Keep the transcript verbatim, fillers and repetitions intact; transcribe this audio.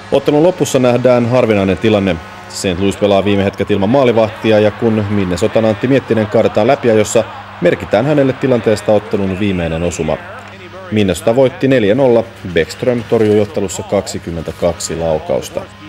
Ottelun lopussa nähdään harvinainen tilanne. Saint Louis pelaa viime hetket ilman maalivahtia ja kun Minnesotan Antti Miettinen kaadetaan läpiajossa, merkitään hänelle tilanteesta ottelun viimeinen osuma. Minnesota voitti neljä nolla, Bäckström torjui ottelussa kaksikymmentäkaksi laukausta.